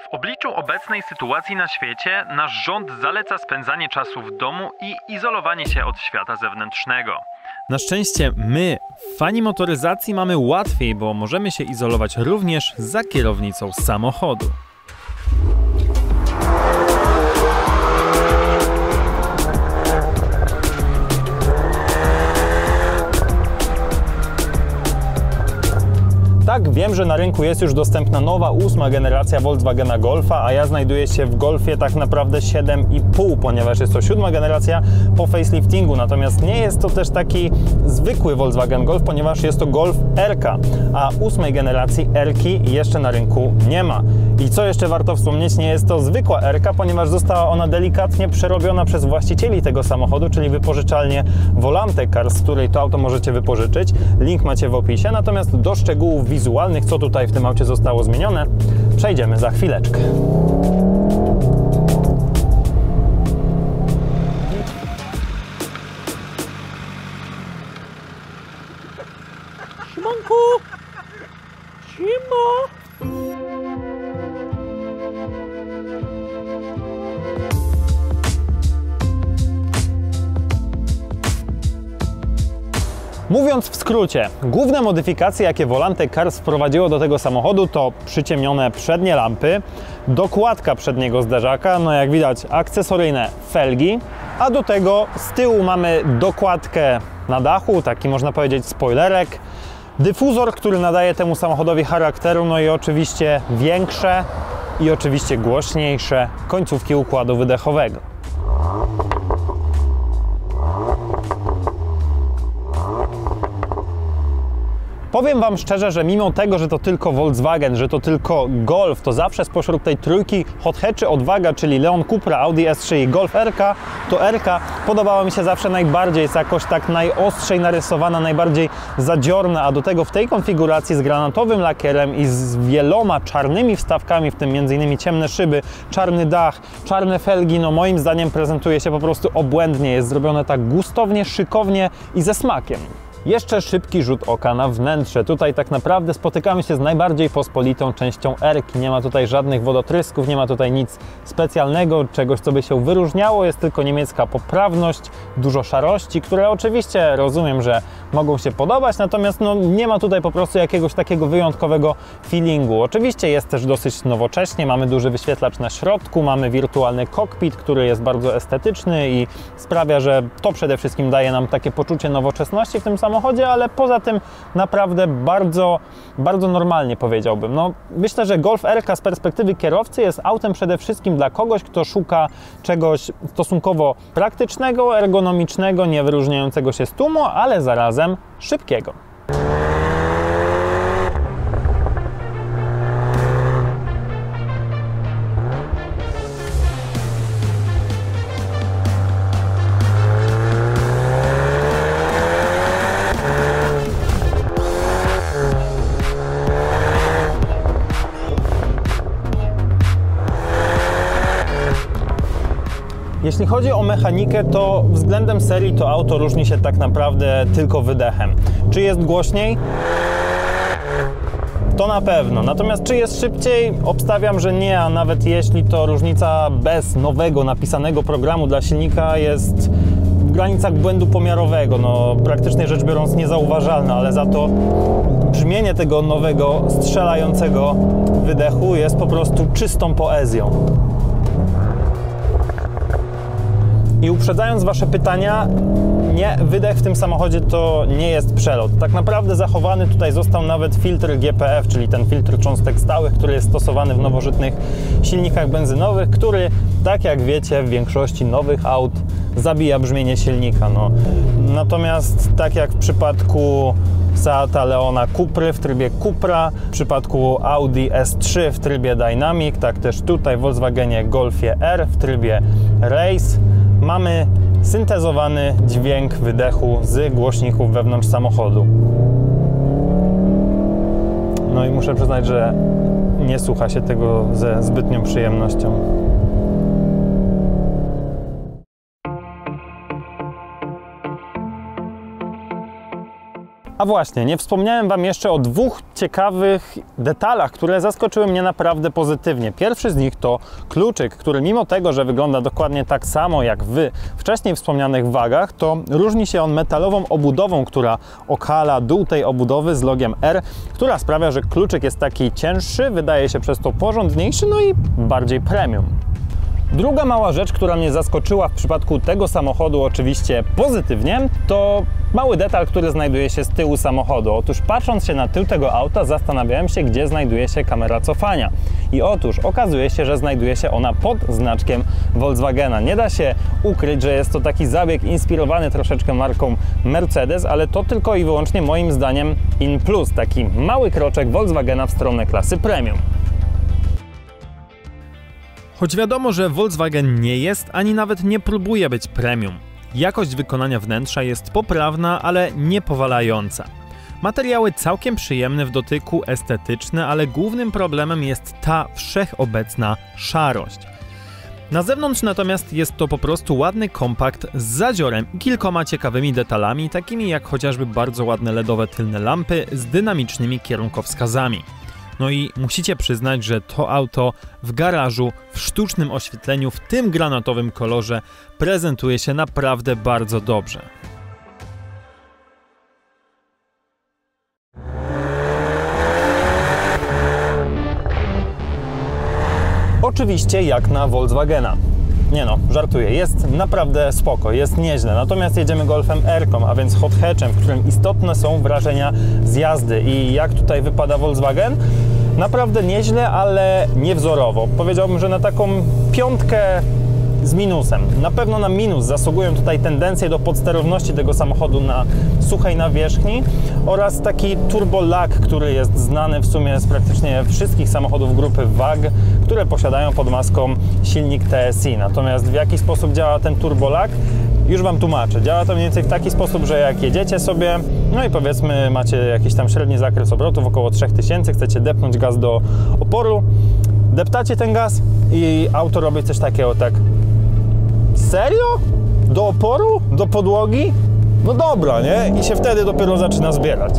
W obliczu obecnej sytuacji na świecie nasz rząd zaleca spędzanie czasu w domu i izolowanie się od świata zewnętrznego. Na szczęście my, fani motoryzacji, mamy łatwiej, bo możemy się izolować również za kierownicą samochodu. Tak, wiem, że na rynku jest już dostępna nowa 8. generacja Volkswagena Golfa, a ja znajduję się w Golfie tak naprawdę 7,5, ponieważ jest to 7. generacja po faceliftingu. Natomiast nie jest to też taki zwykły Volkswagen Golf, ponieważ jest to Golf RK, a 8. generacji RK jeszcze na rynku nie ma. I co jeszcze warto wspomnieć, nie jest to zwykła RK, ponieważ została ona delikatnie przerobiona przez właścicieli tego samochodu, czyli wypożyczalnię Volante Cars, z której to auto możecie wypożyczyć. Link macie w opisie. Natomiast do szczegółów wizualnych, co tutaj w tym aucie zostało zmienione, przejdziemy za chwileczkę. Siemanku! Siema! Mówiąc w skrócie, główne modyfikacje, jakie Volante Cars wprowadziło do tego samochodu, to przyciemnione przednie lampy, dokładka przedniego zderzaka, no jak widać akcesoryjne felgi, a do tego z tyłu mamy dokładkę na dachu, taki można powiedzieć spoilerek, dyfuzor, który nadaje temu samochodowi charakteru, no i oczywiście większe i oczywiście głośniejsze końcówki układu wydechowego. Powiem Wam szczerze, że mimo tego, że to tylko Volkswagen, że to tylko Golf, to zawsze spośród tej trójki hot hatchy odwaga, czyli Leon Cupra, Audi S3 i Golf RK, to RK podobała mi się zawsze najbardziej, jest jakoś tak najostrzej narysowana, najbardziej zadziorna, a do tego w tej konfiguracji z granatowym lakierem i z wieloma czarnymi wstawkami, w tym m.in. ciemne szyby, czarny dach, czarne felgi, no moim zdaniem prezentuje się po prostu obłędnie, jest zrobione tak gustownie, szykownie i ze smakiem. Jeszcze szybki rzut oka na wnętrze. Tutaj tak naprawdę spotykamy się z najbardziej pospolitą częścią R-ki. Nie ma tutaj żadnych wodotrysków, nie ma tutaj nic specjalnego, czegoś, co by się wyróżniało. Jest tylko niemiecka poprawność, dużo szarości, które oczywiście rozumiem, że mogą się podobać, natomiast no, nie ma tutaj po prostu jakiegoś takiego wyjątkowego feelingu. Oczywiście jest też dosyć nowocześnie, mamy duży wyświetlacz na środku, mamy wirtualny kokpit, który jest bardzo estetyczny i sprawia, że to przede wszystkim daje nam takie poczucie nowoczesności w tym samochodzie, ale poza tym naprawdę bardzo, bardzo normalnie powiedziałbym. No, myślę, że Golf RK z perspektywy kierowcy jest autem przede wszystkim dla kogoś, kto szuka czegoś stosunkowo praktycznego, ergonomicznego, nie wyróżniającego się z tłumu, ale zarazem szybkiego. Jeśli chodzi o mechanikę, to względem serii to auto różni się tak naprawdę tylko wydechem. Czy jest głośniej? To na pewno. Natomiast czy jest szybciej? Obstawiam, że nie, a nawet jeśli to różnica bez nowego napisanego programu dla silnika jest w granicach błędu pomiarowego, no praktycznie rzecz biorąc niezauważalna, ale za to brzmienie tego nowego strzelającego wydechu jest po prostu czystą poezją. I uprzedzając Wasze pytania, nie, wydech w tym samochodzie to nie jest przelot. Tak naprawdę zachowany tutaj został nawet filtr GPF, czyli ten filtr cząstek stałych, który jest stosowany w nowożytnych silnikach benzynowych, który, tak jak wiecie, w większości nowych aut zabija brzmienie silnika. No. Natomiast tak jak w przypadku Seata Leona Cupry w trybie Cupra, w przypadku Audi S3 w trybie Dynamic, tak też tutaj w Volkswagenie Golfie R w trybie Race mamy syntezowany dźwięk wydechu z głośników wewnątrz samochodu. No i muszę przyznać, że nie słucha się tego ze zbytnią przyjemnością. A właśnie, nie wspomniałem Wam jeszcze o dwóch ciekawych detalach, które zaskoczyły mnie naprawdę pozytywnie. Pierwszy z nich to kluczyk, który mimo tego, że wygląda dokładnie tak samo jak w wcześniej wspomnianych wagach, to różni się on metalową obudową, która okala dół tej obudowy z logiem R, która sprawia, że kluczyk jest taki cięższy, wydaje się przez to porządniejszy, no i bardziej premium. Druga mała rzecz, która mnie zaskoczyła w przypadku tego samochodu oczywiście pozytywnie, to mały detal, który znajduje się z tyłu samochodu. Otóż patrząc się na tył tego auta, zastanawiałem się, gdzie znajduje się kamera cofania. I otóż okazuje się, że znajduje się ona pod znaczkiem Volkswagena. Nie da się ukryć, że jest to taki zabieg inspirowany troszeczkę marką Mercedes, ale to tylko i wyłącznie moim zdaniem in plus, taki mały kroczek Volkswagena w stronę klasy premium. Choć wiadomo, że Volkswagen nie jest, ani nawet nie próbuje być premium. Jakość wykonania wnętrza jest poprawna, ale nie powalająca. Materiały całkiem przyjemne w dotyku, estetyczne, ale głównym problemem jest ta wszechobecna szarość. Na zewnątrz natomiast jest to po prostu ładny kompakt z zadziorem i kilkoma ciekawymi detalami, takimi jak chociażby bardzo ładne LEDowe tylne lampy z dynamicznymi kierunkowskazami. No i musicie przyznać, że to auto w garażu, w sztucznym oświetleniu, w tym granatowym kolorze prezentuje się naprawdę bardzo dobrze. Oczywiście jak na Volkswagena. Nie no, żartuję, jest naprawdę spoko, jest nieźle. Natomiast jedziemy Golfem R-ką, a więc hot hatchem, w którym istotne są wrażenia z jazdy. I jak tutaj wypada Volkswagen? Naprawdę nieźle, ale niewzorowo. Powiedziałbym, że na taką piątkę z minusem. Na pewno na minus zasługują tutaj tendencje do podsterowności tego samochodu na suchej nawierzchni oraz taki turbo lag, który jest znany w sumie z praktycznie wszystkich samochodów grupy WAG, które posiadają pod maską silnik TSI. Natomiast w jaki sposób działa ten turbo lag? Już Wam tłumaczę. Działa to mniej więcej w taki sposób, że jak jedziecie sobie, no i powiedzmy macie jakiś tam średni zakres obrotów, około 3000, chcecie depnąć gaz do oporu, deptacie ten gaz i auto robi coś takiego, tak. Serio? Do oporu? Do podłogi? No dobra, nie? I się wtedy dopiero zaczyna zbierać.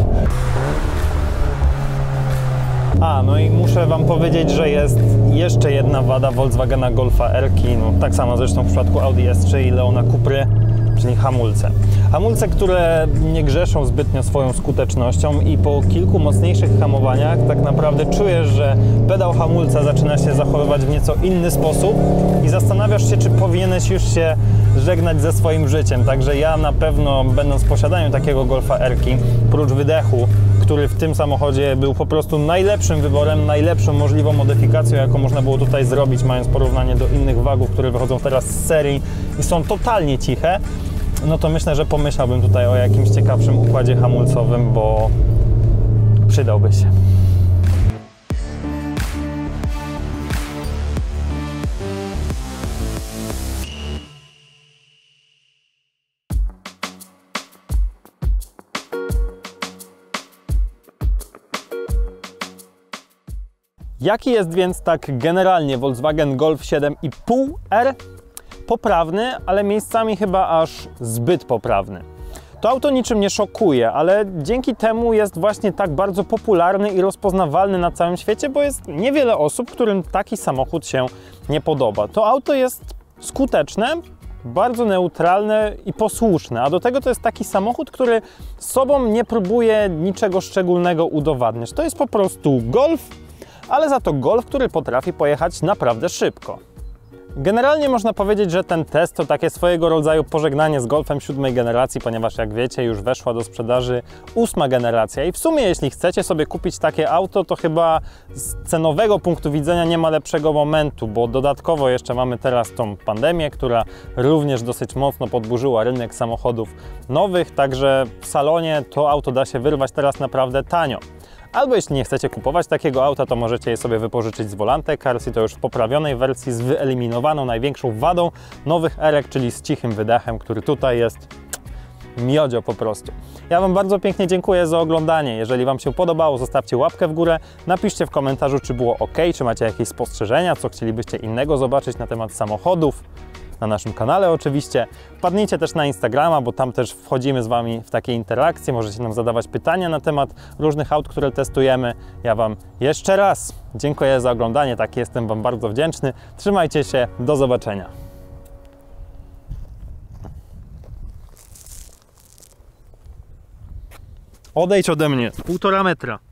No i muszę Wam powiedzieć, że jest jeszcze jedna wada Volkswagena Golfa R-ki, no tak samo zresztą w przypadku Audi S3 i Leona Cupry, czyli hamulce. Hamulce, które nie grzeszą zbytnio swoją skutecznością i po kilku mocniejszych hamowaniach tak naprawdę czujesz, że pedał hamulca zaczyna się zachowywać w nieco inny sposób i zastanawiasz się, czy powinieneś już się żegnać ze swoim życiem. Także ja na pewno, będąc w posiadaniu takiego Golfa R-ki, prócz wydechu, który w tym samochodzie był po prostu najlepszym wyborem, najlepszą możliwą modyfikacją, jaką można było tutaj zrobić, mając porównanie do innych wagów, które wychodzą teraz z serii i są totalnie ciche, no to myślę, że pomyślałbym tutaj o jakimś ciekawszym układzie hamulcowym, bo przydałby się. Jaki jest więc tak generalnie Volkswagen Golf 7,5 R? Poprawny, ale miejscami chyba aż zbyt poprawny. To auto niczym nie szokuje, ale dzięki temu jest właśnie tak bardzo popularny i rozpoznawalny na całym świecie, bo jest niewiele osób, którym taki samochód się nie podoba. To auto jest skuteczne, bardzo neutralne i posłuszne, a do tego to jest taki samochód, który sobą nie próbuje niczego szczególnego udowadniać. To jest po prostu Golf, ale za to Golf, który potrafi pojechać naprawdę szybko. Generalnie można powiedzieć, że ten test to takie swojego rodzaju pożegnanie z Golfem 7. generacji, ponieważ jak wiecie, już weszła do sprzedaży 8. generacja i w sumie jeśli chcecie sobie kupić takie auto, to chyba z cenowego punktu widzenia nie ma lepszego momentu, bo dodatkowo jeszcze mamy teraz tą pandemię, która również dosyć mocno podburzyła rynek samochodów nowych, także w salonie to auto da się wyrwać teraz naprawdę tanio. Albo jeśli nie chcecie kupować takiego auta, to możecie je sobie wypożyczyć z Volante Cars i to już w poprawionej wersji z wyeliminowaną największą wadą nowych R-ek, czyli z cichym wydechem, który tutaj jest miodzio po prostu. Ja Wam bardzo pięknie dziękuję za oglądanie. Jeżeli Wam się podobało, zostawcie łapkę w górę, napiszcie w komentarzu, czy było ok, czy macie jakieś spostrzeżenia, co chcielibyście innego zobaczyć na temat samochodów. na naszym kanale oczywiście. Wpadnijcie też na Instagrama, bo tam też wchodzimy z Wami w takie interakcje. Możecie nam zadawać pytania na temat różnych aut, które testujemy. Ja Wam jeszcze raz dziękuję za oglądanie, tak jestem Wam bardzo wdzięczny. Trzymajcie się, do zobaczenia. Odejdź ode mnie, 1,5 metra.